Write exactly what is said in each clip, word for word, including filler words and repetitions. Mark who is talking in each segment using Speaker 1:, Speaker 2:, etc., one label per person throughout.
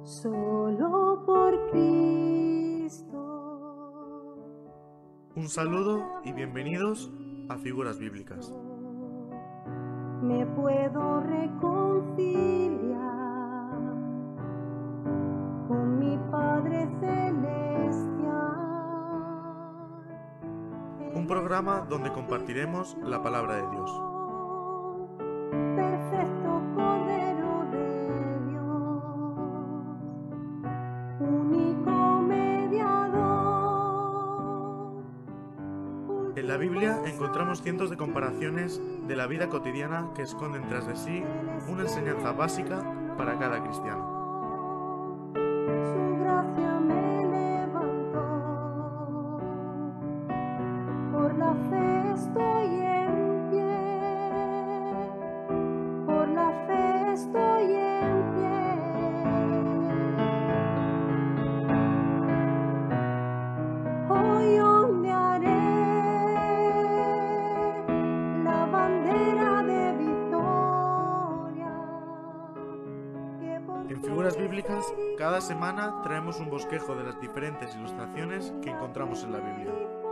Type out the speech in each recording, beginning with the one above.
Speaker 1: solo por Cristo.
Speaker 2: Un saludo y bienvenidos a Figuras Bíblicas.
Speaker 1: Me puedo reconciliar con mi Padre Celestial.
Speaker 2: Un programa donde compartiremos la palabra de Dios.
Speaker 1: Perfecto Cordero de Dios, único mediador.
Speaker 2: En la Biblia encontramos cientos de comparaciones de la vida cotidiana que esconden tras de sí una enseñanza básica para cada cristiano.
Speaker 1: Su gracia me levantó, por la fe estoy en pie, por la fe estoy en pie. Hoy ondearé la bandera de victoria.
Speaker 2: En Figuras Bíblicas, cada semana traemos un bosquejo de las diferentes ilustraciones que encontramos en la Biblia.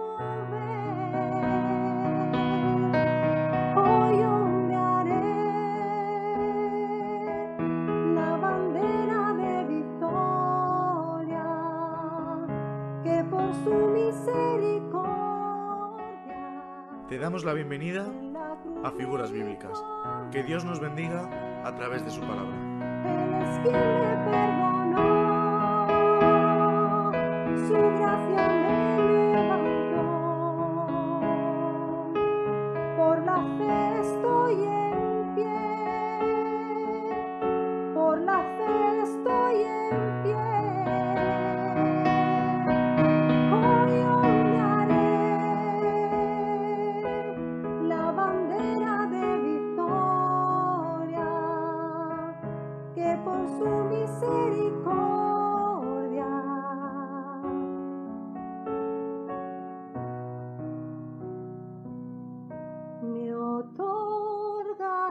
Speaker 1: Hoy ondearé la bandera de victoria, que por su misericordia
Speaker 2: Te damos la bienvenida a Figuras Bíblicas. Que Dios nos bendiga a través de su palabra.
Speaker 1: Él es quien me perdonó, su gracia me levantó, por la fe estoy en pie, por la fe estoy en pie. Hoy ondearé la bandera de victoria, que por su misericordia me otorga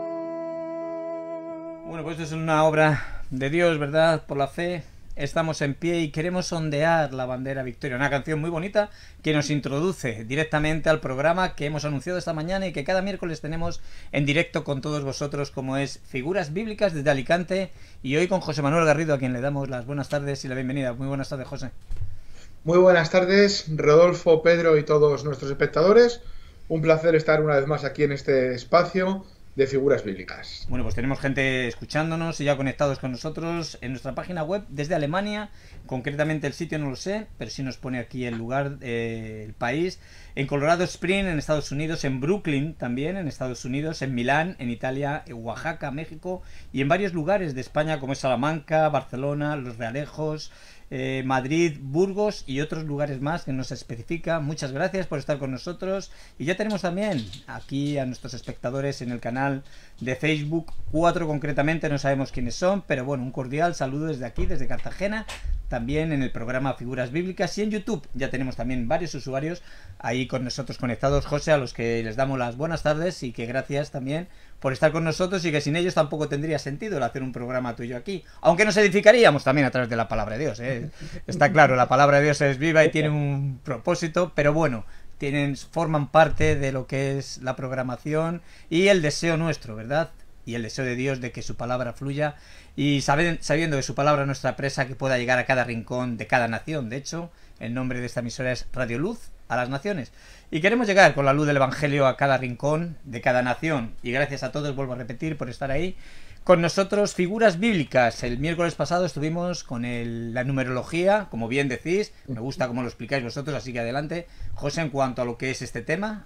Speaker 1: Él.
Speaker 3: Bueno, pues esto es una obra de Dios, ¿verdad? Por la fe estamos en pie y queremos ondear la bandera victoria. Una canción muy bonita que nos introduce directamente al programa que hemos anunciado esta mañana y que cada miércoles tenemos en directo con todos vosotros, como es Figuras Bíblicas desde Alicante, y hoy con José Manuel Garrido, a quien le damos las buenas tardes y la bienvenida. Muy buenas tardes, José.
Speaker 4: Muy buenas tardes, Rodolfo, Pedro y todos nuestros espectadores. Un placer estar una vez más aquí en este espacio de Figuras Bíblicas.
Speaker 3: Bueno, pues tenemos gente escuchándonos y ya conectados con nosotros en nuestra página web desde Alemania. Concretamente el sitio no lo sé, pero sí nos pone aquí el lugar, eh, el país. En Colorado Springs, en Estados Unidos, en Brooklyn también, en Estados Unidos, en Milán, en Italia, en Oaxaca, México, y en varios lugares de España como es Salamanca, Barcelona, Los Realejos, eh, Madrid, Burgos y otros lugares más que nos especifica. Muchas gracias por estar con nosotros. Y ya tenemos también aquí a nuestros espectadores en el canal de Facebook, cuatro concretamente, no sabemos quiénes son, pero bueno, un cordial saludo desde aquí, desde Cartagena. También en el programa Figuras Bíblicas y en YouTube ya tenemos también varios usuarios ahí con nosotros conectados. José, a los que les damos las buenas tardes y que gracias también por estar con nosotros, y que sin ellos tampoco tendría sentido el hacer un programa tuyo aquí, aunque nos edificaríamos también a través de la palabra de Dios, ¿eh? Está claro, la palabra de Dios es viva y tiene un propósito, pero bueno, tienen, forman parte de lo que es la programación y el deseo nuestro, ¿verdad? Y el deseo de Dios de que su palabra fluya, y sabiendo que su palabra es nuestra presa, que pueda llegar a cada rincón de cada nación. De hecho, el nombre de esta emisora es Radio Luz a las Naciones, y queremos llegar con la luz del Evangelio a cada rincón de cada nación. Y gracias a todos, vuelvo a repetir, por estar ahí con nosotros. Figuras Bíblicas. El miércoles pasado estuvimos con el, la numerología, como bien decís. Me gusta cómo lo explicáis vosotros, así que adelante, José, en cuanto a lo que es este tema.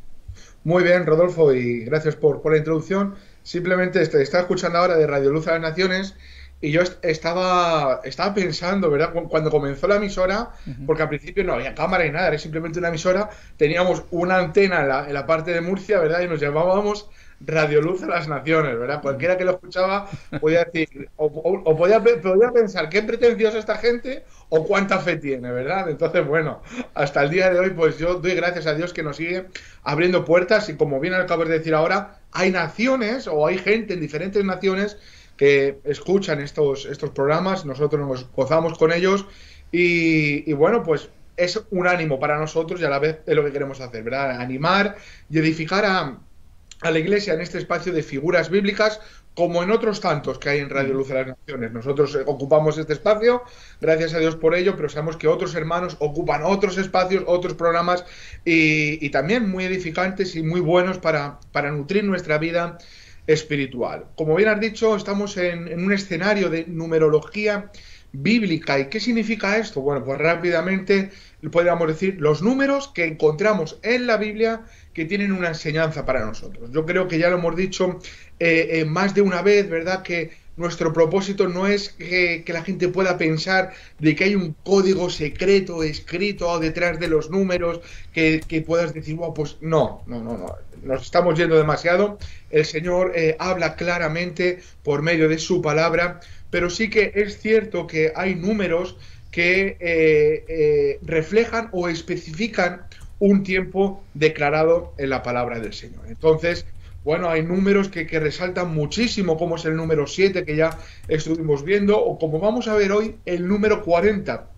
Speaker 4: Muy bien, Rodolfo, y gracias por, por la introducción. Simplemente este, estaba escuchando ahora de Radio Luz a las Naciones, y yo est estaba, estaba pensando, ¿verdad? Cuando comenzó la emisora, porque al principio no había cámara ni nada, era simplemente una emisora, teníamos una antena en la, en la parte de Murcia, ¿verdad? Y nos llamábamos Radio Luz a las Naciones, ¿verdad? Cualquiera que lo escuchaba podía decir, o, o, o podía, podía pensar qué pretenciosa esta gente o cuánta fe tiene, ¿verdad? Entonces, bueno, hasta el día de hoy, pues yo doy gracias a Dios que nos sigue abriendo puertas, y como bien acabas de decir ahora, hay naciones o hay gente en diferentes naciones que escuchan estos, estos programas, nosotros nos gozamos con ellos y, y bueno, pues es un ánimo para nosotros y a la vez es lo que queremos hacer, ¿verdad? Animar y edificar a, a la Iglesia en este espacio de figuras bíblicas, como en otros tantos que hay en Radio Luz de las Naciones. Nosotros eh, ocupamos este espacio, gracias a Dios por ello, pero sabemos que otros hermanos ocupan otros espacios, otros programas y, y también muy edificantes y muy buenos para, para nutrir nuestra vida espiritual. Como bien has dicho, estamos en, en un escenario de numerología bíblica. ¿Y qué significa esto? Bueno, pues rápidamente podríamos decir los números que encontramos en la Biblia que tienen una enseñanza para nosotros. Yo creo que ya lo hemos dicho eh, eh, más de una vez, ¿verdad? Que nuestro propósito no es que, que la gente pueda pensar de que hay un código secreto escrito detrás de los números, que, que puedas decir, wow, pues no, no, no, no, nos estamos yendo demasiado. El Señor eh, habla claramente por medio de su palabra, pero sí que es cierto que hay números que eh, eh, reflejan o especifican un tiempo declarado en la palabra del Señor. Entonces, bueno, hay números que, que resaltan muchísimo, como es el número siete que ya estuvimos viendo, o como vamos a ver hoy, el número cuarenta.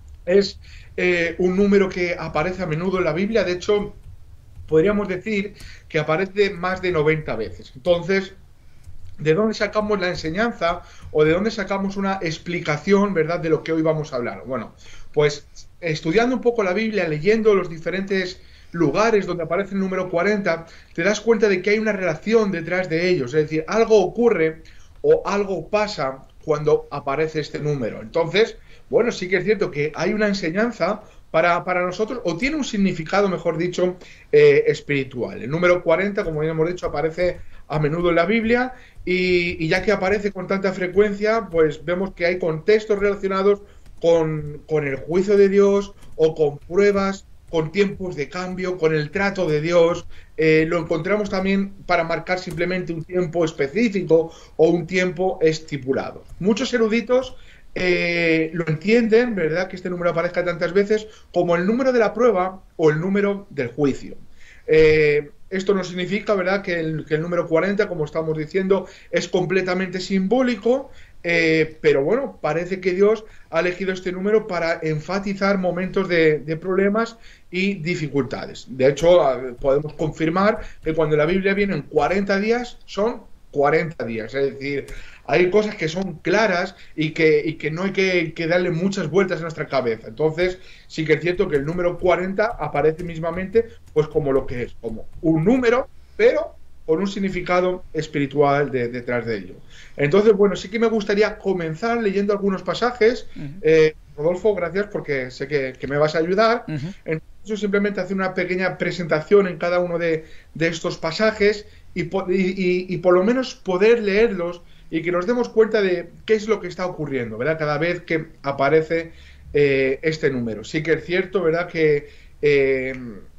Speaker 4: Es eh, un número que aparece a menudo en la Biblia, de hecho, podríamos decir que aparece más de noventa veces. Entonces, ¿de dónde sacamos la enseñanza o de dónde sacamos una explicación, verdad, de lo que hoy vamos a hablar? Bueno, pues estudiando un poco la Biblia, leyendo los diferentes lugares donde aparece el número cuarenta, te das cuenta de que hay una relación detrás de ellos, es decir, algo ocurre o algo pasa cuando aparece este número. Entonces, bueno, sí que es cierto que hay una enseñanza para, para nosotros, o tiene un significado, mejor dicho, eh, espiritual. El número cuarenta, como ya hemos dicho, aparece a menudo en la Biblia y, y ya que aparece con tanta frecuencia, pues vemos que hay contextos relacionados con, con el juicio de Dios o con pruebas, con tiempos de cambio, con el trato de Dios. Eh, lo encontramos también para marcar simplemente un tiempo específico o un tiempo estipulado. Muchos eruditos eh, lo entienden, ¿verdad?, que este número aparezca tantas veces como el número de la prueba o el número del juicio. Eh, esto no significa, ¿verdad?, que el, que el número cuarenta, como estamos diciendo, es completamente simbólico, eh, pero bueno, parece que Dios ha elegido este número para enfatizar momentos de, de problemas y dificultades. De hecho, podemos confirmar que cuando la Biblia viene en cuarenta días, son cuarenta días, es decir, hay cosas que son claras y que, y que no hay que, que darle muchas vueltas a nuestra cabeza. Entonces, sí que es cierto que el número cuarenta aparece mismamente pues como lo que es, como un número, pero con un significado espiritual de, detrás de ello. Entonces, bueno, sí que me gustaría comenzar leyendo algunos pasajes. Uh-huh. eh, Rodolfo, gracias porque sé que, que me vas a ayudar. Uh-huh. Entonces, simplemente hacer una pequeña presentación en cada uno de, de estos pasajes y, y, y, y por lo menos poder leerlos y que nos demos cuenta de qué es lo que está ocurriendo, ¿verdad?, cada vez que aparece eh, este número. Sí que es cierto, ¿verdad?, que eh,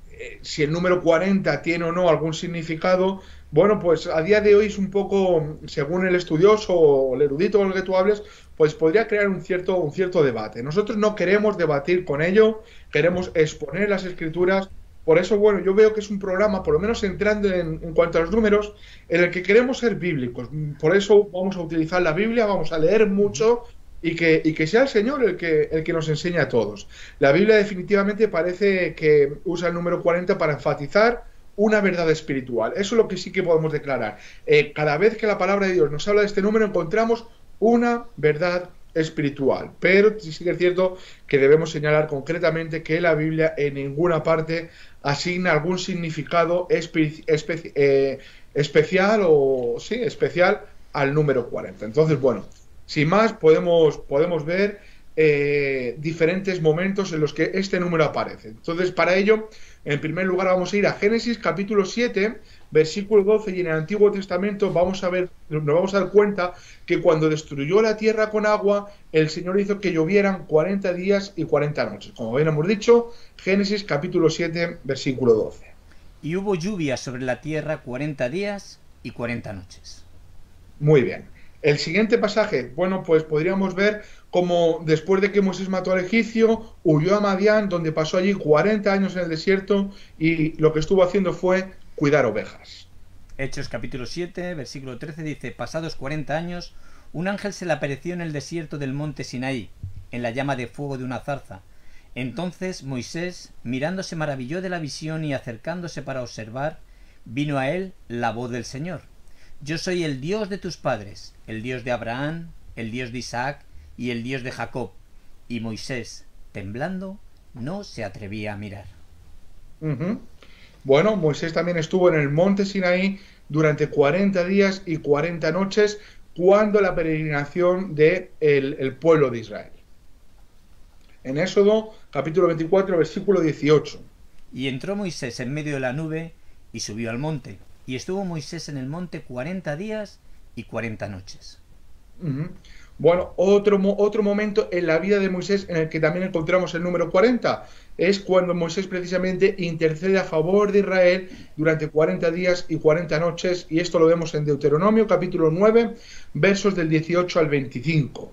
Speaker 4: si el número cuarenta tiene o no algún significado, bueno, pues a día de hoy es un poco, según el estudioso o el erudito con el que tú hables, pues podría crear un cierto, un cierto debate. Nosotros no queremos debatir con ello, queremos exponer las escrituras. Por eso, bueno, yo veo que es un programa, por lo menos entrando en, en cuanto a los números, en el que queremos ser bíblicos. Por eso vamos a utilizar la Biblia, vamos a leer mucho y que, y que sea el Señor el que, el que nos enseñe a todos. La Biblia definitivamente parece que usa el número cuarenta para enfatizar una verdad espiritual. Eso es lo que sí que podemos declarar. Eh, cada vez que la palabra de Dios nos habla de este número, encontramos una verdad espiritual. Pero sí que es cierto que debemos señalar concretamente que la Biblia en ninguna parte asigna algún significado espe espe eh, especial o sí, especial al número cuarenta. Entonces, bueno, sin más, podemos, podemos ver eh, diferentes momentos en los que este número aparece. Entonces, para ello, en primer lugar vamos a ir a Génesis capítulo siete, versículo doce, y en el Antiguo Testamento vamos a ver, nos vamos a dar cuenta que cuando destruyó la tierra con agua, el Señor hizo que llovieran cuarenta días y cuarenta noches. Como bien hemos dicho, Génesis capítulo siete, versículo doce.
Speaker 3: Y hubo lluvia sobre la tierra cuarenta días y cuarenta noches.
Speaker 4: Muy bien. El siguiente pasaje, bueno, pues podríamos ver como después de que Moisés mató al egipcio, huyó a Madián, donde pasó allí cuarenta años en el desierto, y lo que estuvo haciendo fue cuidar ovejas.
Speaker 3: Hechos capítulo siete, versículo trece dice: pasados cuarenta años, un ángel se le apareció en el desierto del monte Sinaí, en la llama de fuego de una zarza. Entonces Moisés, mirando, se maravilló de la visión, y acercándose para observar, vino a él la voz del Señor: yo soy el Dios de tus padres, el Dios de Abraham, el Dios de Isaac y el Dios de Jacob. Y Moisés, temblando, no se atrevía a mirar.
Speaker 4: Uh-huh. Bueno, Moisés también estuvo en el monte Sinaí durante cuarenta días y cuarenta noches, cuando la peregrinación del de el pueblo de Israel. En Éxodo, capítulo veinticuatro, versículo dieciocho.
Speaker 3: Y entró Moisés en medio de la nube y subió al monte. Y estuvo Moisés en el monte cuarenta días y cuarenta noches.
Speaker 4: Uh-huh. Bueno, otro, otro momento en la vida de Moisés en el que también encontramos el número cuarenta es cuando Moisés precisamente intercede a favor de Israel durante cuarenta días y cuarenta noches, y esto lo vemos en Deuteronomio capítulo nueve, versos del dieciocho al veinticinco.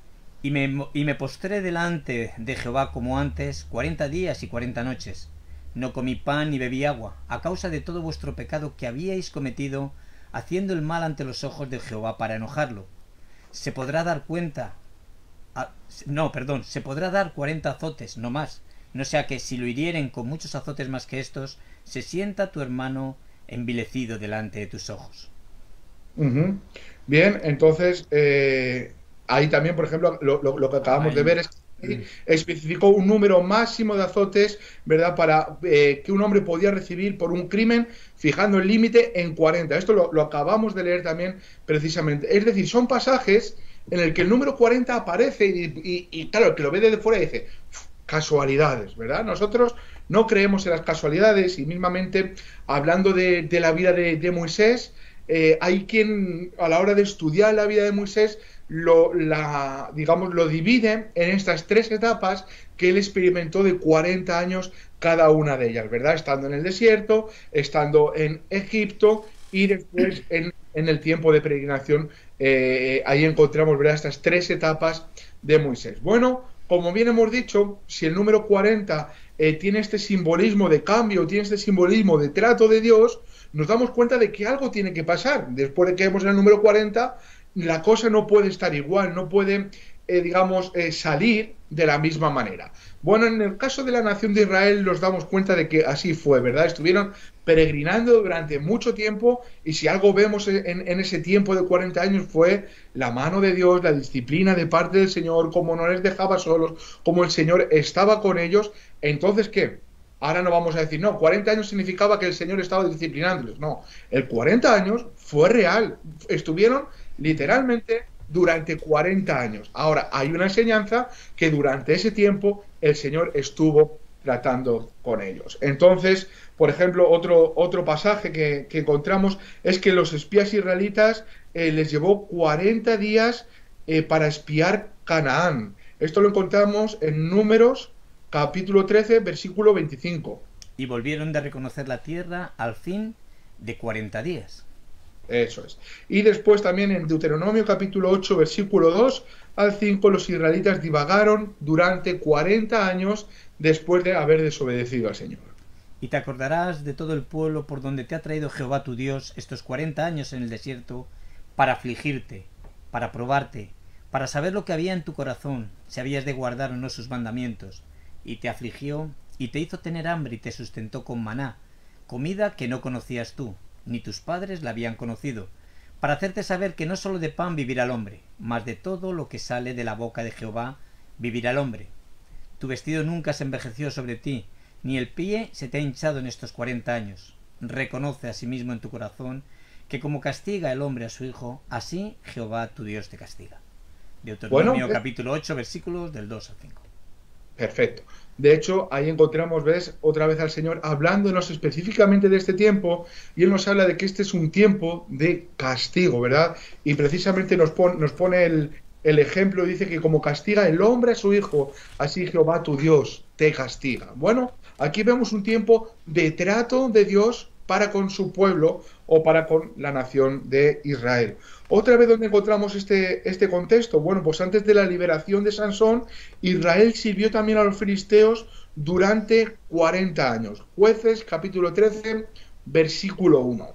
Speaker 3: Y me, y me postré delante de Jehová como antes, cuarenta días y cuarenta noches. No comí pan ni bebí agua, a causa de todo vuestro pecado que habíais cometido, haciendo el mal ante los ojos de Jehová para enojarlo. Se podrá dar cuenta... A, no, perdón, se podrá dar cuarenta azotes, no más. No sea que si lo hirieren con muchos azotes más que estos, se sienta tu hermano envilecido delante de tus ojos.
Speaker 4: Uh-huh. Bien, entonces... Eh... Ahí también, por ejemplo, lo, lo, lo que acabamos Ay. de ver es que especificó un número máximo de azotes, ¿verdad?, para eh, que un hombre podía recibir por un crimen, fijando el límite en cuarenta. Esto lo, lo acabamos de leer también precisamente. Es decir, son pasajes en el que el número cuarenta aparece y, y, y claro, el que lo ve desde fuera dice, casualidades, ¿verdad? Nosotros no creemos en las casualidades, y mismamente, hablando de, de la vida de, de Moisés, eh, hay quien a la hora de estudiar la vida de Moisés Lo, la, digamos, lo divide en estas tres etapas que él experimentó de cuarenta años cada una de ellas, ¿verdad? Estando en el desierto, estando en Egipto y después en, en el tiempo de peregrinación. Eh, ahí encontramos, ¿verdad?, estas tres etapas de Moisés. Bueno, como bien hemos dicho, si el número cuarenta eh, tiene este simbolismo de cambio, tiene este simbolismo de trato de Dios, nos damos cuenta de que algo tiene que pasar. Después de que vemos el número cuarenta, la cosa no puede estar igual, no puede, eh, digamos, eh, salir de la misma manera. Bueno, en el caso de la nación de Israel nos damos cuenta de que así fue, ¿verdad? Estuvieron peregrinando durante mucho tiempo, y si algo vemos en, en ese tiempo de cuarenta años fue la mano de Dios, la disciplina de parte del Señor, como no les dejaba solos, como el Señor estaba con ellos. Entonces, ¿qué? Ahora no vamos a decir, no, cuarenta años significaba que el Señor estaba disciplinándoles. No, el cuarenta años fue real. Estuvieron literalmente durante cuarenta años. Ahora, hay una enseñanza que durante ese tiempo el Señor estuvo tratando con ellos. Entonces, por ejemplo, otro, otro pasaje que, que encontramos es que los espías israelitas eh, les llevó cuarenta días eh, para espiar Canaán. Esto lo encontramos en Números capítulo trece, versículo veinticinco.
Speaker 3: Y volvieron de reconocer la tierra al fin de cuarenta días.
Speaker 4: Eso es. Y después también en Deuteronomio capítulo ocho, versículo dos al cinco, los israelitas divagaron durante cuarenta años después de haber desobedecido al Señor.
Speaker 3: Y te acordarás de todo el pueblo por donde te ha traído Jehová tu Dios estos cuarenta años en el desierto, para afligirte, para probarte, para saber lo que había en tu corazón, si habías de guardar o no sus mandamientos. Y te afligió, y te hizo tener hambre, y te sustentó con maná, comida que no conocías tú, ni tus padres la habían conocido, para hacerte saber que no sólo de pan vivirá el hombre, mas de todo lo que sale de la boca de Jehová vivirá el hombre. Tu vestido nunca se envejeció sobre ti, ni el pie se te ha hinchado en estos cuarenta años. Reconoce asimismo en tu corazón que como castiga el hombre a su hijo, así Jehová tu Dios te castiga. Deuteronomio bueno, capítulo ocho, versículos del dos al cinco.
Speaker 4: Perfecto. De hecho, ahí encontramos, ves, otra vez al Señor hablándonos específicamente de este tiempo, y Él nos habla de que este es un tiempo de castigo, ¿verdad? Y precisamente nos, pon, nos pone el, el ejemplo, dice que como castiga el hombre a su hijo, así Jehová tu Dios te castiga. Bueno, aquí vemos un tiempo de trato de Dios para con su pueblo o para con la nación de Israel. Otra vez, donde encontramos este, este contexto, bueno, pues antes de la liberación de Sansón, Israel sirvió también a los filisteos durante cuarenta años. Jueces, capítulo trece, versículo uno.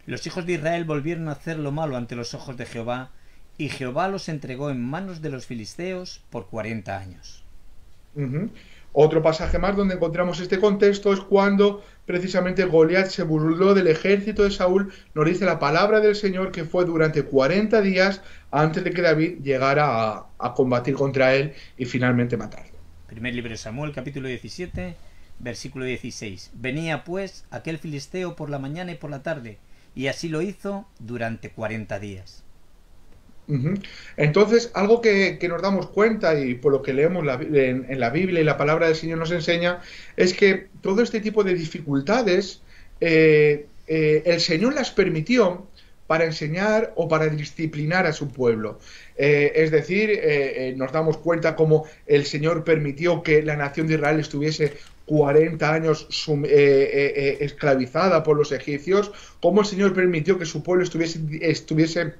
Speaker 3: Los hijos de Israel volvieron a hacer lo malo ante los ojos de Jehová, y Jehová los entregó en manos de los filisteos por cuarenta años.
Speaker 4: Uh-huh. Otro pasaje más donde encontramos este contexto es cuando precisamente Goliat se burló del ejército de Saúl. Nos dice la palabra del Señor que fue durante cuarenta días antes de que David llegara a, a combatir contra él y finalmente matarlo.
Speaker 3: Primer libro de Samuel, capítulo diecisiete, versículo dieciséis. Venía pues aquel filisteo por la mañana y por la tarde, y así lo hizo durante cuarenta días.
Speaker 4: Uh-huh. Entonces, algo que, que nos damos cuenta y por lo que leemos la, en, en la Biblia y la palabra del Señor nos enseña es que todo este tipo de dificultades eh, eh, el Señor las permitió para enseñar o para disciplinar a su pueblo. Eh, es decir, eh, eh, nos damos cuenta cómo el Señor permitió que la nación de Israel estuviese cuarenta años sum, eh, eh, eh, esclavizada por los egipcios, cómo el Señor permitió que su pueblo estuviese, estuviese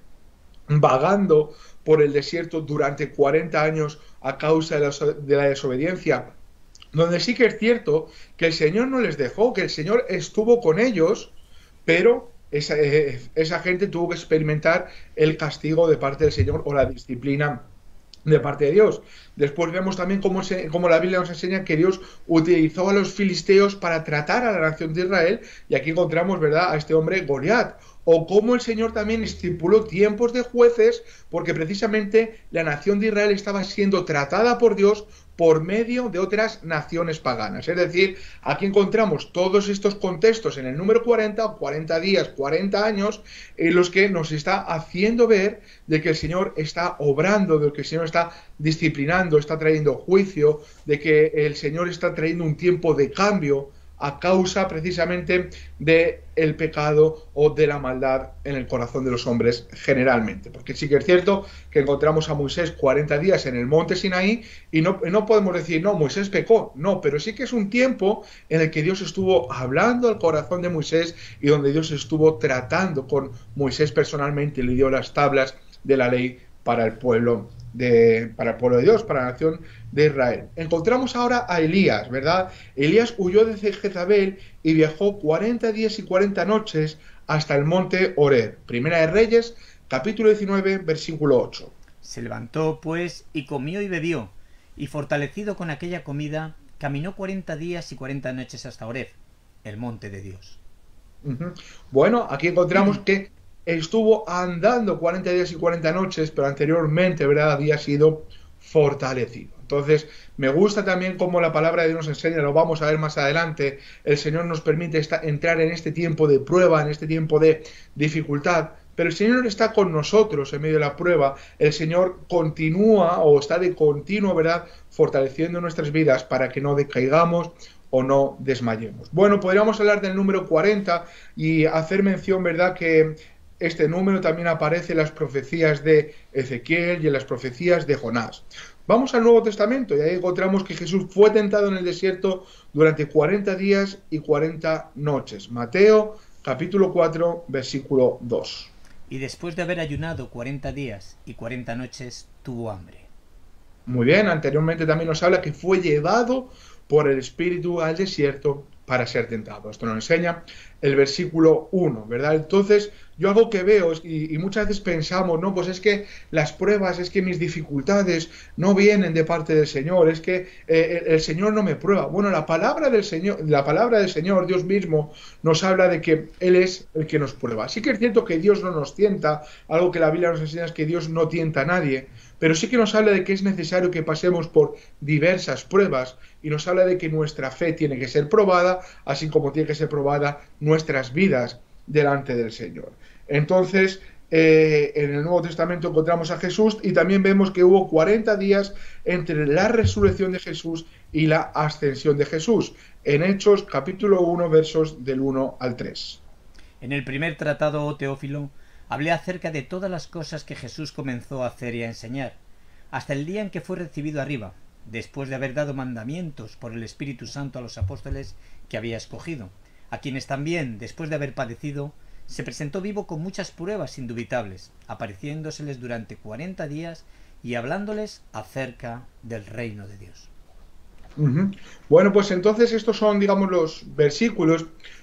Speaker 4: vagando por el desierto durante cuarenta años a causa de la, de la desobediencia, donde sí que es cierto que el Señor no les dejó, que el Señor estuvo con ellos, pero esa, eh, esa gente tuvo que experimentar el castigo de parte del Señor o la disciplina de parte de Dios. Después vemos también cómo, se, cómo la Biblia nos enseña que Dios utilizó a los filisteos para tratar a la nación de Israel, y aquí encontramos, ¿verdad?, a este hombre Goliat. O cómo el Señor también estipuló tiempos de jueces, porque precisamente la nación de Israel estaba siendo tratada por Dios por medio de otras naciones paganas. Es decir, aquí encontramos todos estos contextos en el número cuarenta, cuarenta días, cuarenta años, en los que nos está haciendo ver de que el Señor está obrando, de que el Señor está disciplinando, está trayendo juicio, de que el Señor está trayendo un tiempo de cambio a causa precisamente del pecado o de la maldad en el corazón de los hombres generalmente. Porque sí que es cierto que encontramos a Moisés cuarenta días en el monte Sinaí y no, no podemos decir, no, Moisés pecó. No, pero sí que es un tiempo en el que Dios estuvo hablando al corazón de Moisés y donde Dios estuvo tratando con Moisés personalmente y le dio las tablas de la ley para el pueblo de, para el pueblo de Dios, para la nación de Israel. Encontramos ahora a Elías, ¿verdad? Elías huyó de Jezabel y viajó cuarenta días y cuarenta noches hasta el monte Horeb. Primera de Reyes, capítulo diecinueve, versículo ocho.
Speaker 3: Se levantó, pues, y comió y bebió, y fortalecido con aquella comida, caminó cuarenta días y cuarenta noches hasta Horeb, el monte de Dios.
Speaker 4: Uh-huh. Bueno, aquí encontramos uh-huh. que estuvo andando cuarenta días y cuarenta noches, pero anteriormente, ¿verdad?, había sido fortalecido. Entonces, me gusta también cómo la palabra de Dios nos enseña, lo vamos a ver más adelante, el Señor nos permite esta, entrar en este tiempo de prueba, en este tiempo de dificultad, pero el Señor está con nosotros en medio de la prueba, el Señor continúa o está de continuo, ¿verdad?, fortaleciendo nuestras vidas para que no decaigamos o no desmayemos. Bueno, podríamos hablar del número cuarenta y hacer mención, ¿verdad?, que este número también aparece en las profecías de Ezequiel y en las profecías de Jonás. Vamos al Nuevo Testamento y ahí encontramos que Jesús fue tentado en el desierto durante cuarenta días y cuarenta noches. Mateo, capítulo cuatro, versículo dos.
Speaker 3: Y después de haber ayunado cuarenta días y cuarenta noches, tuvo hambre.
Speaker 4: Muy bien, anteriormente también nos habla que fue llevado por el Espíritu al desierto para ser tentado. Esto nos enseña el versículo uno, ¿verdad? Entonces, yo algo que veo, y, y muchas veces pensamos, no, pues es que las pruebas, es que mis dificultades no vienen de parte del Señor, es que eh, el, el Señor no me prueba. Bueno, la palabra del Señor, la palabra del Señor, Dios mismo, nos habla de que Él es el que nos prueba. Sí que es cierto que Dios no nos tienta, algo que la Biblia nos enseña es que Dios no tienta a nadie, pero sí que nos habla de que es necesario que pasemos por diversas pruebas y nos habla de que nuestra fe tiene que ser probada, así como tiene que ser probada nuestras vidas delante del Señor. Entonces, eh, en el Nuevo Testamento encontramos a Jesús y también vemos que hubo cuarenta días entre la resurrección de Jesús y la ascensión de Jesús, en Hechos capítulo uno, versos del uno al tres.
Speaker 3: En el primer tratado, oh Teófilo, hablé acerca de todas las cosas que Jesús comenzó a hacer y a enseñar, hasta el día en que fue recibido arriba, después de haber dado mandamientos por el Espíritu Santo a los apóstoles que había escogido, a quienes también, después de haber padecido, se presentó vivo con muchas pruebas indubitables, apareciéndoseles durante cuarenta días y hablándoles acerca del reino de Dios.
Speaker 4: Uh-huh. Bueno, pues entonces estos son, digamos, los versículos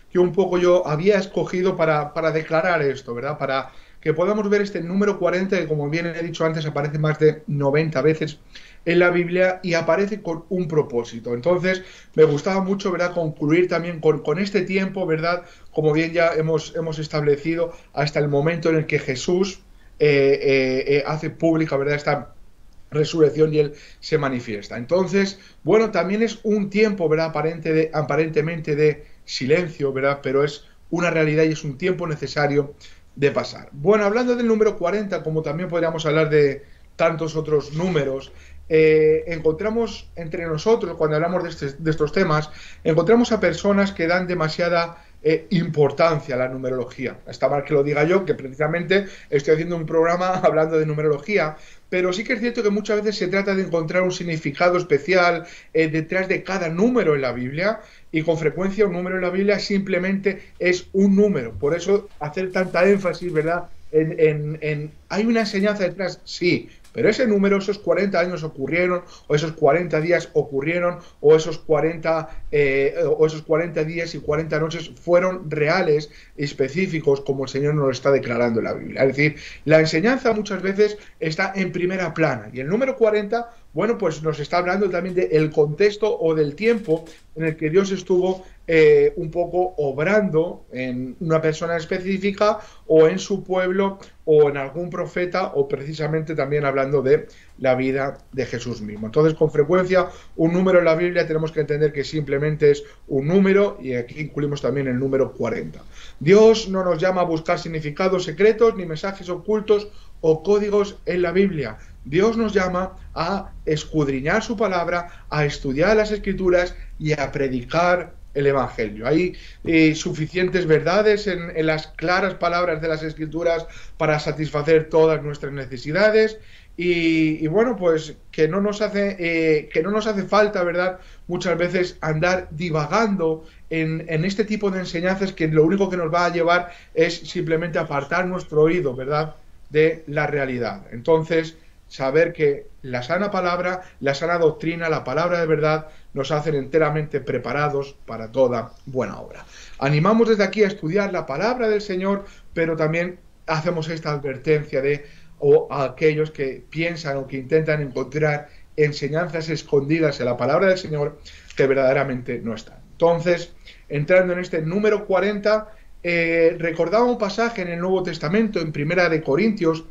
Speaker 4: que un poco yo había escogido para, para declarar esto, ¿verdad? Para que podamos ver este número cuarenta, que como bien he dicho antes, aparece más de noventa veces en la Biblia y aparece con un propósito. Entonces, me gustaba mucho, ¿verdad?, concluir también con, con este tiempo, ¿verdad?, como bien ya hemos, hemos establecido, hasta el momento en el que Jesús eh, eh, eh, hace pública, ¿verdad?, esta resurrección y Él se manifiesta. Entonces, bueno, también es un tiempo, ¿verdad?, aparente de, aparentemente de silencio, ¿verdad?, pero es una realidad y es un tiempo necesario de pasar. Bueno, hablando del número cuarenta, como también podríamos hablar de tantos otros números, eh, encontramos entre nosotros, cuando hablamos de, este, de estos temas, encontramos a personas que dan demasiada eh, importancia a la numerología. Está mal que lo diga yo, que precisamente estoy haciendo un programa hablando de numerología, pero sí que es cierto que muchas veces se trata de encontrar un significado especial eh, detrás de cada número en la Biblia, y con frecuencia un número en la Biblia simplemente es un número. Por eso hacer tanta énfasis, ¿verdad?, en, en, en ¿hay una enseñanza detrás? Sí, pero ese número, esos cuarenta años ocurrieron, o esos cuarenta días ocurrieron, o esos cuarenta, eh, o esos cuarenta días y cuarenta noches fueron reales, específicos, como el Señor nos lo está declarando en la Biblia. Es decir, la enseñanza muchas veces está en primera plana, y el número cuarenta, bueno, pues nos está hablando también del contexto o del tiempo en el que Dios estuvo eh, un poco obrando en una persona específica, o en su pueblo, o en algún profeta, o precisamente también hablando de la vida de Jesús mismo. Entonces, con frecuencia, un número en la Biblia tenemos que entender que simplemente es un número, y aquí incluimos también el número cuarenta. Dios no nos llama a buscar significados secretos, ni mensajes ocultos o códigos en la Biblia. Dios nos llama a escudriñar su palabra, a estudiar las Escrituras y a predicar el Evangelio. Hay eh, suficientes verdades en, en las claras palabras de las Escrituras para satisfacer todas nuestras necesidades, y, y bueno, pues que no nos hace eh, que no nos hace falta, ¿verdad?, muchas veces andar divagando en, en este tipo de enseñanzas, que lo único que nos va a llevar es simplemente apartar nuestro oído, ¿verdad?, de la realidad. Entonces, saber que la sana palabra, la sana doctrina, la palabra de verdad nos hacen enteramente preparados para toda buena obra. Animamos desde aquí a estudiar la palabra del Señor, pero también hacemos esta advertencia de o a aquellos que piensan o que intentan encontrar enseñanzas escondidas en la palabra del Señor que verdaderamente no están. Entonces, entrando en este número cuarenta, eh, recordaba un pasaje en el Nuevo Testamento, en Primera de Corintios,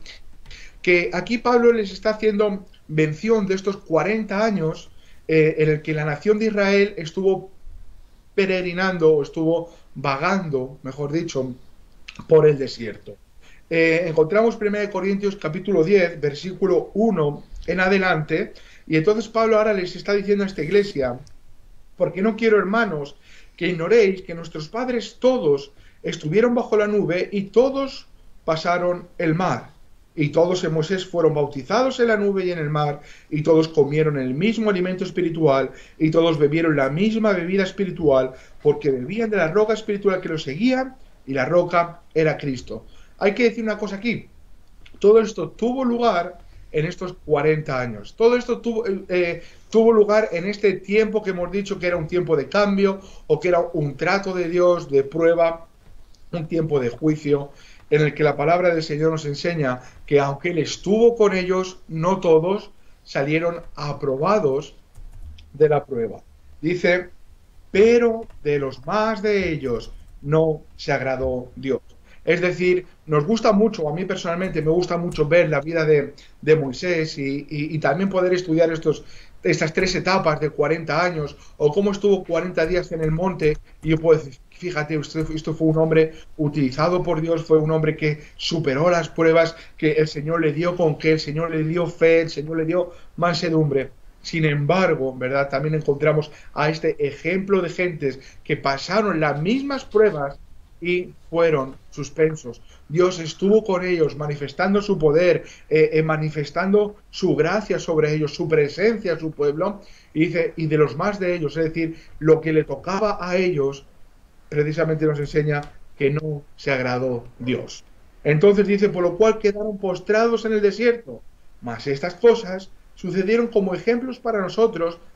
Speaker 4: que aquí Pablo les está haciendo mención de estos cuarenta años eh, en el que la nación de Israel estuvo peregrinando, o estuvo vagando, mejor dicho, por el desierto. Eh, encontramos Primera de Corintios capítulo diez, versículo uno en adelante, y entonces Pablo ahora les está diciendo a esta iglesia: porque no quiero, hermanos, que ignoréis que nuestros padres todos estuvieron bajo la nube, y todos pasaron el mar. Y todos en Moisés fueron bautizados en la nube y en el mar, y todos comieron el mismo alimento espiritual, y todos bebieron la misma bebida espiritual, porque bebían de la roca espiritual que los seguía, y la roca era Cristo. Hay que decir una cosa aquí: todo esto tuvo lugar en estos cuarenta años. Todo esto tuvo, eh, tuvo lugar en este tiempo que hemos dicho que era un tiempo de cambio, o que era un trato de Dios, de prueba, un tiempo de juicio, en el que la palabra del Señor nos enseña que aunque Él estuvo con ellos, no todos salieron aprobados de la prueba. Dice: pero de los más de ellos no se agradó Dios. Es decir, nos gusta mucho, a mí personalmente me gusta mucho ver la vida de, de Moisés, y, y, y también poder estudiar estos, estas tres etapas de cuarenta años, o cómo estuvo cuarenta días en el monte, y yo puedo decir: fíjate, usted, esto fue un hombre utilizado por Dios, fue un hombre que superó las pruebas, que el Señor le dio con que el Señor le dio fe, el Señor le dio mansedumbre. Sin embargo, ¿verdad?, también encontramos a este ejemplo de gentes que pasaron las mismas pruebas y fueron suspensos. Dios estuvo con ellos, manifestando su poder, eh, eh, manifestando su gracia sobre ellos, su presencia a su pueblo, y dice: y de los más de ellos, es decir, lo que le tocaba a ellos, precisamente nos enseña que no se agradó Dios. Entonces dice: por lo cual quedaron postrados en el desierto. Mas estas cosas sucedieron como ejemplos para nosotros,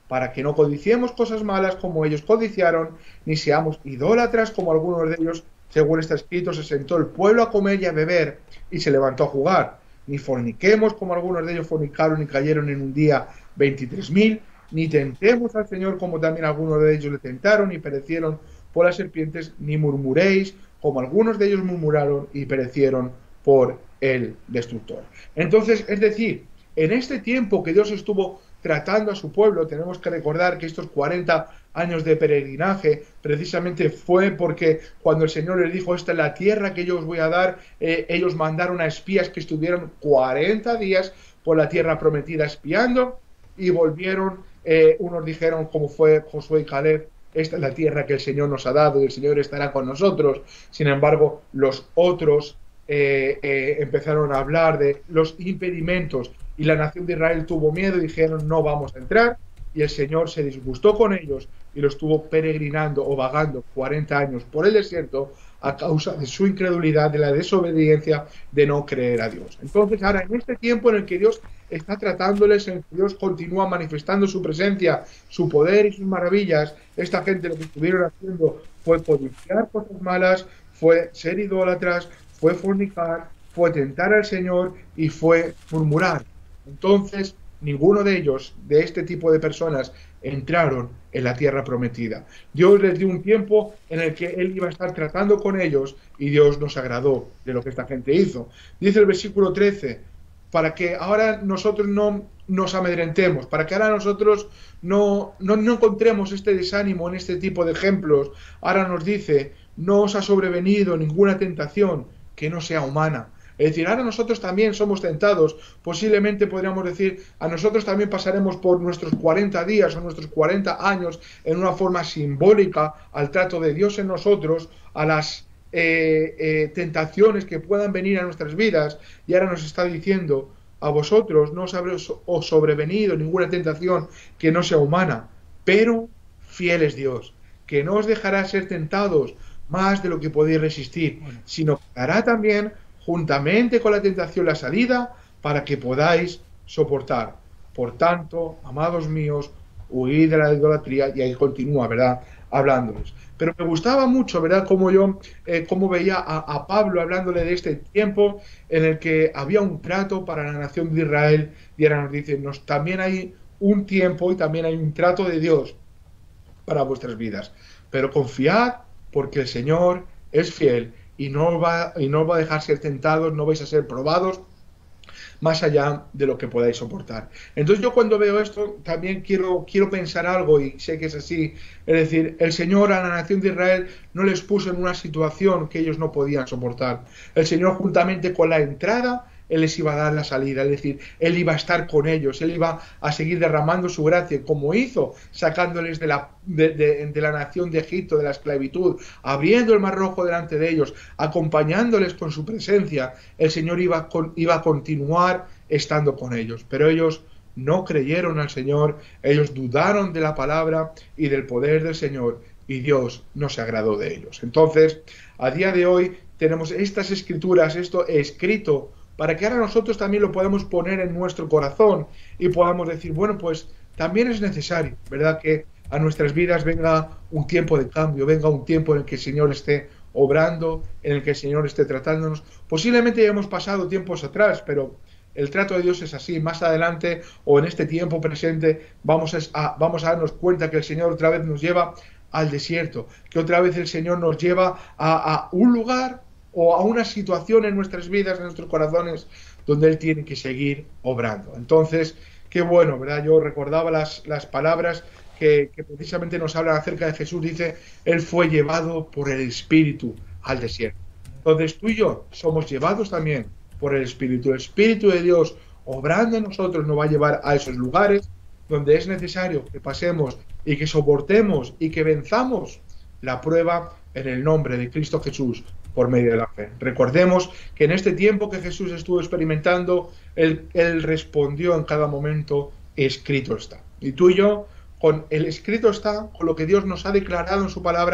Speaker 4: para que no codiciemos cosas malas como ellos codiciaron, ni seamos idólatras como algunos de ellos, según está escrito, se sentó el pueblo a comer y a beber y se levantó a jugar, ni forniquemos como algunos de ellos fornicaron y cayeron en un día veintitrés mil, ni tentemos al Señor como también algunos de ellos le tentaron y perecieron por las serpientes, ni murmuréis como algunos de ellos murmuraron y perecieron por el destructor. Entonces, es decir, en este tiempo que Dios estuvo tratando a su pueblo, tenemos que recordar que estos cuarenta años de peregrinaje precisamente fue porque cuando el Señor les dijo, esta es la tierra que yo os voy a dar, eh, ellos mandaron a espías que estuvieron cuarenta días por la tierra prometida espiando y volvieron, eh, unos dijeron, como fue Josué y Caleb, esta es la tierra que el Señor nos ha dado y el Señor estará con nosotros. Sin embargo, los otros eh, eh, empezaron a hablar de los impedimentos y la nación de Israel tuvo miedo y dijeron no vamos a entrar, y el Señor se disgustó con ellos y los estuvo peregrinando o vagando cuarenta años por el desierto a causa de su incredulidad, de la desobediencia, de no creer a Dios. Entonces ahora en este tiempo en el que Dios está tratándoles, en el que Dios continúa manifestando su presencia, su poder y sus maravillas, esta gente lo que estuvieron haciendo fue codiciar cosas malas, fue ser idólatras, fue fornicar, fue tentar al Señor y fue murmurar. Entonces, ninguno de ellos, de este tipo de personas, entraron en la tierra prometida. Dios les dio un tiempo en el que Él iba a estar tratando con ellos y Dios nos agradó de lo que esta gente hizo. Dice el versículo trece, para que ahora nosotros no nos amedrentemos, para que ahora nosotros no, no, no encontremos este desánimo en este tipo de ejemplos. Ahora nos dice, no os ha sobrevenido ninguna tentación que no sea humana. Es decir, ahora nosotros también somos tentados, posiblemente podríamos decir, a nosotros también pasaremos por nuestros cuarenta días o nuestros cuarenta años en una forma simbólica al trato de Dios en nosotros, a las eh, eh, tentaciones que puedan venir a nuestras vidas, y ahora nos está diciendo, a vosotros no os habrá os sobrevenido ninguna tentación que no sea humana, pero fiel es Dios, que no os dejará ser tentados más de lo que podéis resistir, sino que hará también juntamente con la tentación la salida, para que podáis soportar. Por tanto, amados míos, huid de la idolatría, y ahí continúa, ¿verdad?, hablándoles. Pero me gustaba mucho, ¿verdad?, como yo, eh, como veía a, a Pablo hablándole de este tiempo en el que había un trato para la nación de Israel, y ahora nos dice, nos, también hay un tiempo y también hay un trato de Dios para vuestras vidas. Pero confiad, porque el Señor es fiel, y no va y no va a dejar ser tentados, no vais a ser probados más allá de lo que podáis soportar. Entonces yo cuando veo esto también quiero, quiero pensar algo, y sé que es así, es decir, el Señor a la nación de Israel no les puso en una situación que ellos no podían soportar. El Señor juntamente con la entrada, Él les iba a dar la salida, es decir, Él iba a estar con ellos, Él iba a seguir derramando su gracia, como hizo, sacándoles de la, de, de, de la nación de Egipto, de la esclavitud, abriendo el mar rojo delante de ellos, acompañándoles con su presencia. El Señor iba, con, iba a continuar estando con ellos, pero ellos no creyeron al Señor, ellos dudaron de la palabra y del poder del Señor, y Dios no se agradó de ellos. Entonces, a día de hoy tenemos estas escrituras, esto escrito, para que ahora nosotros también lo podamos poner en nuestro corazón y podamos decir, bueno, pues también es necesario, ¿verdad?, que a nuestras vidas venga un tiempo de cambio, venga un tiempo en el que el Señor esté obrando, en el que el Señor esté tratándonos. Posiblemente ya hemos pasado tiempos atrás, pero el trato de Dios es así. Más adelante o en este tiempo presente vamos a, vamos a darnos cuenta que el Señor otra vez nos lleva al desierto, que otra vez el Señor nos lleva a, a un lugar o a una situación en nuestras vidas, en nuestros corazones, donde Él tiene que seguir obrando. Entonces, qué bueno, ¿verdad? Yo recordaba las, las palabras que, que precisamente nos hablan acerca de Jesús. Dice, Él fue llevado por el Espíritu al desierto. Entonces, tú y yo somos llevados también por el Espíritu. El Espíritu de Dios, obrando en nosotros, nos va a llevar a esos lugares donde es necesario que pasemos y que soportemos y que venzamos la prueba en el nombre de Cristo Jesús, por medio de la fe. Recordemos que en este tiempo que Jesús estuvo experimentando, Él, él respondió en cada momento, escrito está. Y tú y yo, con el escrito está, con lo que Dios nos ha declarado en su palabra,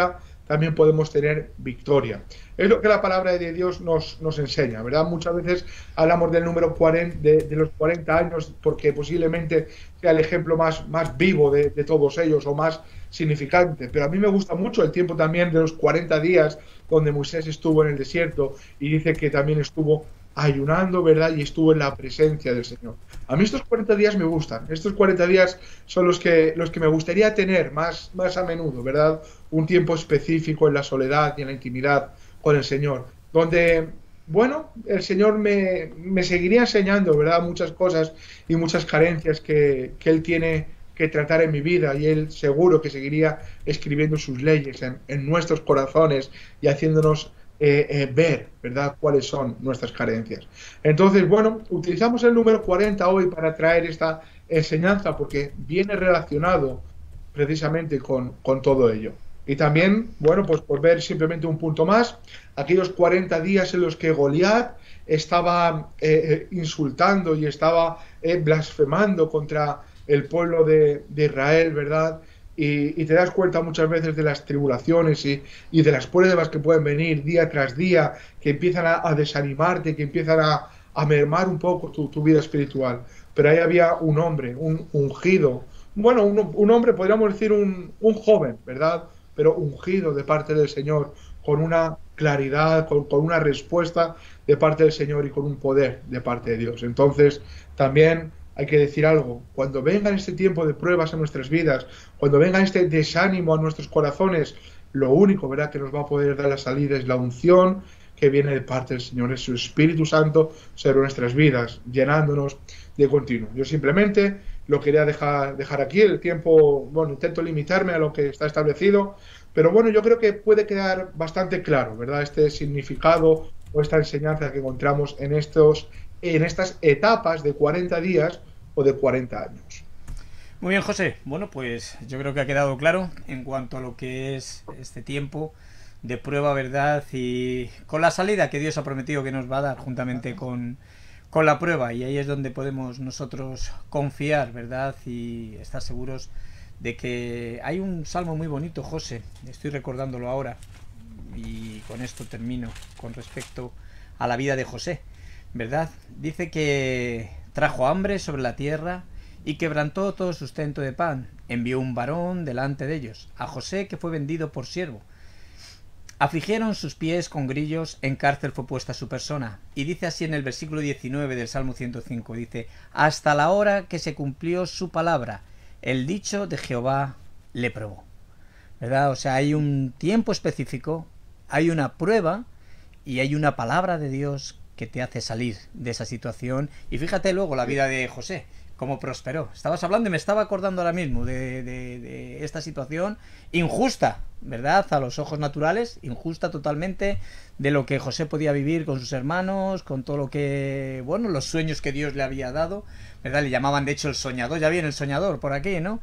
Speaker 4: también podemos tener victoria. Es lo que la palabra de Dios nos, nos enseña, ¿verdad? Muchas veces hablamos del número cuarenta, de, de los cuarenta años, porque posiblemente sea el ejemplo más, más vivo de, de todos ellos o más significante, pero a mí me gusta mucho el tiempo también de los cuarenta días donde Moisés estuvo en el desierto y dice que también estuvo ayunando, ¿verdad? Y estuvo en la presencia del Señor. A mí estos cuarenta días me gustan. Estos cuarenta días son los que, los que me gustaría tener más, más a menudo, ¿verdad? Un tiempo específico en la soledad y en la intimidad con el Señor, donde, bueno, el Señor me, me seguiría enseñando, ¿verdad? Muchas cosas y muchas carencias que, que Él tiene que tratar en mi vida, y Él seguro que seguiría escribiendo sus leyes en, en nuestros corazones y haciéndonos Eh, eh, ver, ¿verdad?, cuáles son nuestras carencias. Entonces, bueno, utilizamos el número cuarenta hoy para traer esta enseñanza porque viene relacionado precisamente con, con todo ello. Y también, bueno, pues por ver simplemente un punto más, aquellos cuarenta días en los que Goliat estaba eh, insultando y estaba eh, blasfemando contra el pueblo de, de Israel, ¿verdad?, Y, y te das cuenta muchas veces de las tribulaciones y, y de las pruebas que pueden venir día tras día, que empiezan a, a desanimarte, que empiezan a, a mermar un poco tu, tu vida espiritual. Pero ahí había un hombre, un ungido, bueno, un, un hombre, podríamos decir un, un joven, ¿verdad? Pero ungido de parte del Señor, con una claridad, con, con una respuesta de parte del Señor y con un poder de parte de Dios. Entonces, también hay que decir algo: cuando venga este tiempo de pruebas en nuestras vidas, cuando venga este desánimo a nuestros corazones, lo único, ¿verdad?, que nos va a poder dar la salida es la unción que viene de parte del Señor, es su Espíritu Santo sobre nuestras vidas, llenándonos de continuo. Yo simplemente lo quería dejar, dejar aquí, el tiempo, bueno, intento limitarme a lo que está establecido, pero bueno, yo creo que puede quedar bastante claro, ¿verdad?, este significado o esta enseñanza que encontramos en, estos, en estas etapas de cuarenta días o de cuarenta años.
Speaker 3: Muy bien, José. Bueno, pues yo creo que ha quedado claro en cuanto a lo que es este tiempo de prueba, ¿verdad? Y con la salida que Dios ha prometido que nos va a dar juntamente con, con la prueba. Y ahí es donde podemos nosotros confiar, ¿verdad? Y estar seguros de que hay un salmo muy bonito, José. Estoy recordándolo ahora. Y con esto termino con respecto a la vida de José, ¿verdad? Dice que trajo hambre sobre la tierra y quebrantó todo sustento de pan. Envió un varón delante de ellos, a José, que fue vendido por siervo. Afligieron sus pies con grillos, en cárcel fue puesta su persona. Y dice así en el versículo diecinueve del Salmo ciento cinco, dice: hasta la hora que se cumplió su palabra, el dicho de Jehová le probó. ¿Verdad? O sea, hay un tiempo específico, hay una prueba y hay una palabra de Dios que te hace salir de esa situación. Y fíjate luego la vida de José, cómo prosperó. Estabas hablando y me estaba acordando ahora mismo de, de, de esta situación injusta, ¿verdad?, a los ojos naturales, injusta totalmente, de lo que José podía vivir con sus hermanos, con todo lo que, bueno, los sueños que Dios le había dado, ¿verdad? Le llamaban de hecho el soñador, ya viene el soñador por aquí, ¿no?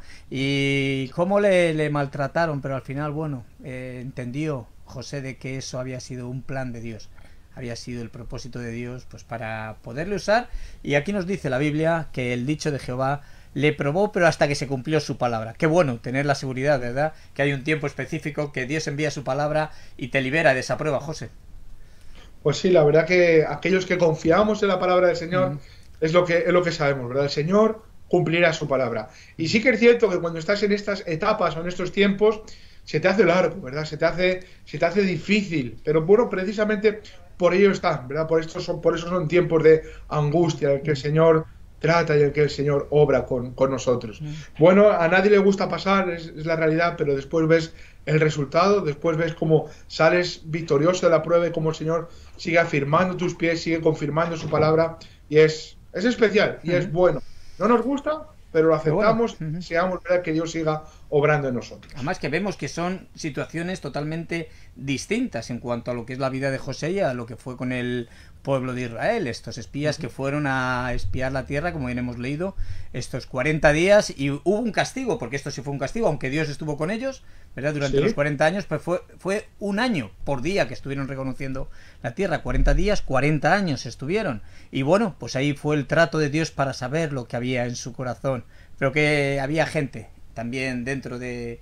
Speaker 3: Y cómo le, le maltrataron, pero al final, bueno, eh, entendió José de que eso había sido un plan de Dios. Había sido el propósito de Dios, pues para poderle usar. Y aquí nos dice la Biblia que el dicho de Jehová le probó, pero hasta que se cumplió su palabra. Qué bueno tener la seguridad, ¿verdad?, que hay un tiempo específico, que Dios envía su palabra y te libera de esa prueba, José.
Speaker 4: Pues sí, la verdad que aquellos que confiamos en la palabra del Señor, mm. es lo que es lo que sabemos, ¿verdad? El Señor cumplirá su palabra. Y sí que es cierto que cuando estás en estas etapas o en estos tiempos, se te hace largo, ¿verdad? Se te hace, se te hace difícil. Pero bueno, precisamente por ello están, ¿verdad? Por, esto son, por eso son tiempos de angustia, en que el Señor trata y en que el Señor obra con, con nosotros. Bueno, a nadie le gusta pasar, es, es la realidad, pero después ves el resultado, después ves cómo sales victorioso de la prueba y cómo el Señor sigue afirmando tus pies, sigue confirmando su palabra, y es, es especial y es bueno. No nos gusta, pero lo aceptamos, bueno. Seamos verdad que Dios siga obrando en nosotros.
Speaker 3: Además que vemos que son situaciones totalmente distintas en cuanto a lo que es la vida de José y a lo que fue con el pueblo de Israel, estos espías que fueron a espiar la tierra, como bien hemos leído, estos cuarenta días, y hubo un castigo, porque esto sí fue un castigo, aunque Dios estuvo con ellos, ¿verdad?, durante ¿Sí? los cuarenta años, pues fue, fue un año por día que estuvieron reconociendo la tierra, cuarenta días, cuarenta años estuvieron, y bueno, pues ahí fue el trato de Dios para saber lo que había en su corazón, pero que había gente también dentro de,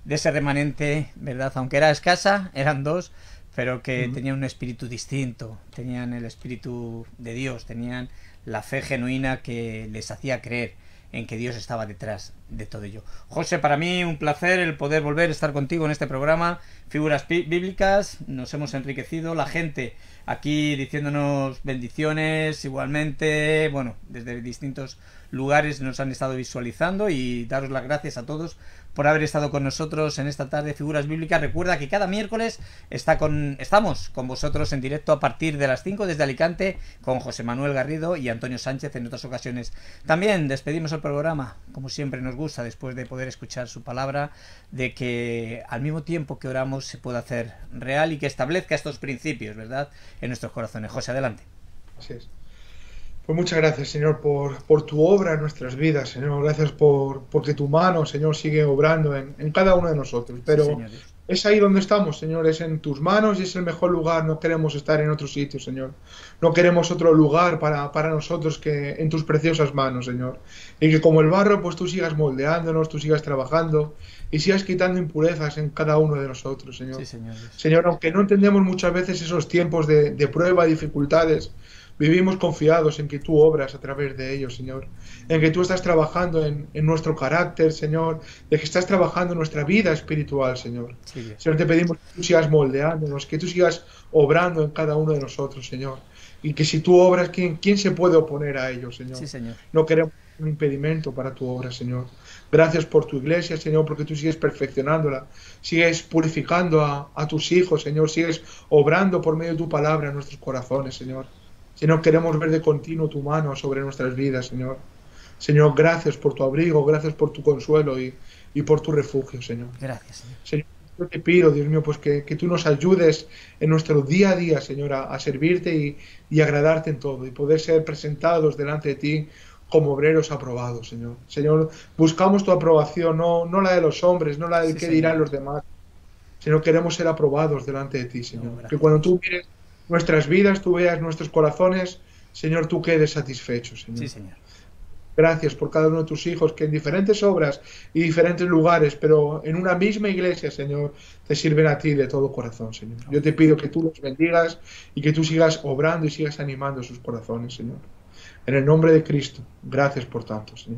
Speaker 3: de ese remanente, ¿verdad? Aunque era escasa, eran dos, pero que
Speaker 4: Mm.
Speaker 3: tenían un espíritu distinto, tenían el espíritu de Dios, tenían la fe genuina que les hacía creer en que Dios estaba detrás de todo ello. José, para mí un placer el poder volver a estar contigo en este programa, Figuras Bíblicas, nos hemos enriquecido, la gente aquí diciéndonos bendiciones igualmente, bueno, desde distintos lugares nos han estado visualizando, y daros las gracias a todos por haber estado con nosotros en esta tarde de Figuras Bíblicas. Recuerda que cada miércoles está con, estamos con vosotros en directo a partir de las cinco desde Alicante, con José Manuel Garrido y Antonio Sánchez en otras ocasiones. También despedimos el programa, como siempre nos gusta, después de poder escuchar su palabra, de que al mismo tiempo que oramos se pueda hacer real y que establezca estos principios, ¿verdad?, en nuestros corazones. José, adelante.
Speaker 4: Así es. Pues muchas gracias, Señor, por, por tu obra en nuestras vidas, Señor. Gracias por porque tu mano, Señor, sigue obrando en, en cada uno de nosotros. Pero
Speaker 3: Sí, Señor Dios.
Speaker 4: Es ahí donde estamos, Señor, es en tus manos y es el mejor lugar. No queremos estar en otro sitio, Señor. No queremos otro lugar para, para nosotros que en tus preciosas manos, Señor. Y que como el barro, pues tú sigas moldeándonos, tú sigas trabajando y sigas quitando impurezas en cada uno de nosotros, Señor.
Speaker 3: Sí, Señor Dios.
Speaker 4: Señor, aunque no entendemos muchas veces esos tiempos de, de prueba, dificultades, vivimos confiados en que tú obras a través de ellos, Señor. En que tú estás trabajando en, en nuestro carácter, Señor. De que estás trabajando en nuestra vida espiritual, Señor.
Speaker 3: Sí, Dios.
Speaker 4: Señor, te pedimos que tú sigas moldeándonos, que tú sigas obrando en cada uno de nosotros, Señor. Y que si tú obras, ¿quién, quién se puede oponer a ello, Señor?
Speaker 3: Sí, Señor.
Speaker 4: No queremos un impedimento para tu obra, Señor. Gracias por tu iglesia, Señor, porque tú sigues perfeccionándola, sigues purificando a, a tus hijos, Señor, sigues obrando por medio de tu palabra en nuestros corazones, Señor. Señor, queremos ver de continuo tu mano sobre nuestras vidas, Señor. Señor, gracias por tu abrigo, gracias por tu consuelo y, y por tu refugio, Señor.
Speaker 3: Gracias, Señor.
Speaker 4: Señor, yo te pido, Dios mío, pues que, que tú nos ayudes en nuestro día a día, Señor, a, a servirte y, y agradarte en todo y poder ser presentados delante de ti como obreros aprobados, Señor. Señor, buscamos tu aprobación, no, no la de los hombres, no la del
Speaker 3: Sí,
Speaker 4: que
Speaker 3: Señor.
Speaker 4: dirán los demás. Señor, queremos ser aprobados delante de ti, Señor.
Speaker 3: No, gracias.
Speaker 4: Que cuando tú mires nuestras vidas, tú veas nuestros corazones, Señor, tú quedes satisfecho, Señor.
Speaker 3: Sí, Señor.
Speaker 4: Gracias por cada uno de tus hijos que en diferentes obras y diferentes lugares, pero en una misma iglesia, Señor, te sirven a ti de todo corazón, Señor. Yo te pido que tú los bendigas y que tú sigas obrando y sigas animando sus corazones, Señor. En el nombre de Cristo, gracias por tanto, Señor.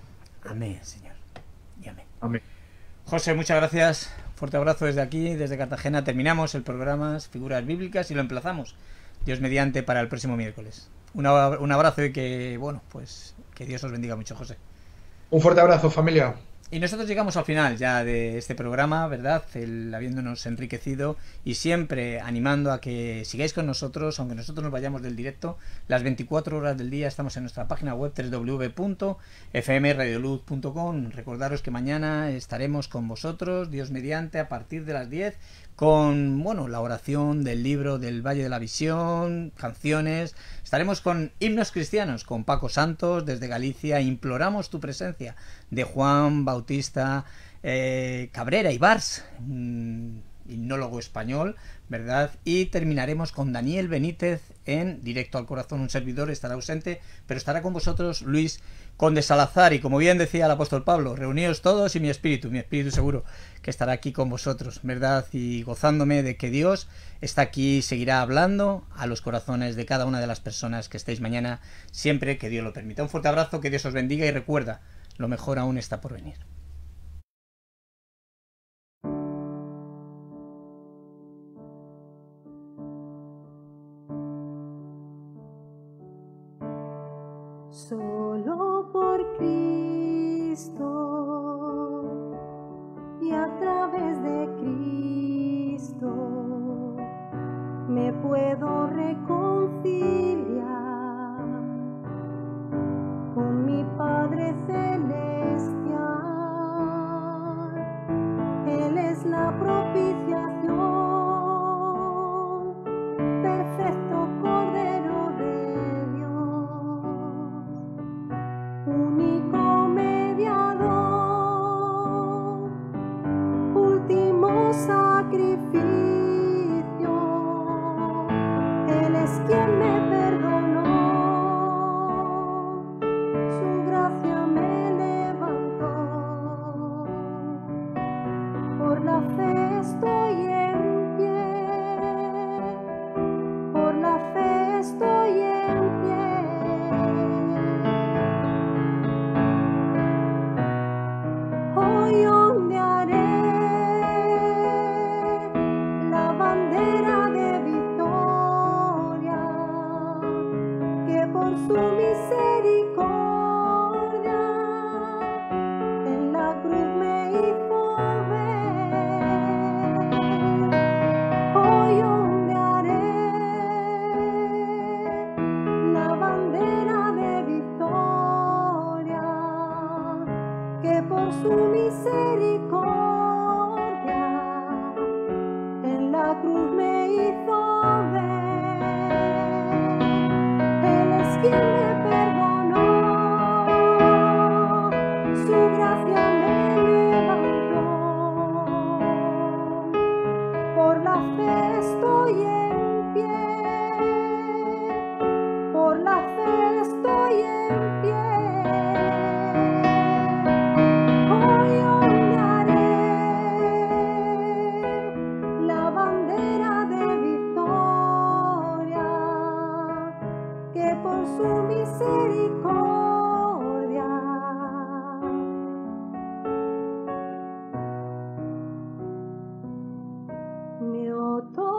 Speaker 3: Amén, Señor. Y amén.
Speaker 4: Amén.
Speaker 3: José, muchas gracias. Fuerte abrazo desde aquí, desde Cartagena. Terminamos el programa Figuras Bíblicas y lo emplazamos, Dios mediante, para el próximo miércoles. Un abra- un abrazo y que, bueno, pues que Dios os bendiga mucho, José.
Speaker 4: Un fuerte abrazo, familia.
Speaker 3: Y nosotros llegamos al final ya de este programa, ¿verdad? El, habiéndonos enriquecido y siempre animando a que sigáis con nosotros, aunque nosotros nos vayamos del directo, las veinticuatro horas del día estamos en nuestra página web doble u doble u doble u punto f m radioluz punto com. Recordaros que mañana estaremos con vosotros, Dios mediante, a partir de las diez, con, bueno, la oración del libro del Valle de la Visión, canciones. Estaremos con himnos cristianos, con Paco Santos desde Galicia, Imploramos tu presencia, de Juan Bautista eh, Cabrera Ibars, un himnólogo español, ¿verdad? Y terminaremos con Daniel Benítez en Directo al Corazón. Un servidor estará ausente, pero estará con vosotros Luis Conde Salazar. Y como bien decía el apóstol Pablo, reuníos todos y mi espíritu, mi espíritu seguro que estará aquí con vosotros, ¿verdad? Y gozándome de que Dios está aquí y seguirá hablando a los corazones de cada una de las personas que estéis mañana, siempre que Dios lo permita. Un fuerte abrazo, que Dios os bendiga y recuerda, lo mejor aún está por venir.
Speaker 1: Solo por Cristo y a través de Cristo me puedo reconciliar con mi Padre Celestial. Él es la propiciación, perfecto Cordero de Dios, único mediador, último sacrificio. Él es su misericordia en la cruz me hizo ver. Hoy ondearé la bandera de victoria que por su misericordia en la cruz me hizo ver. Él es quien me perdonó, su gracia me levantó. Por la fe estoy en pie, por la fe estoy en pie. Hoy ondearé la bandera de victoria que por su misericordia me otorgó.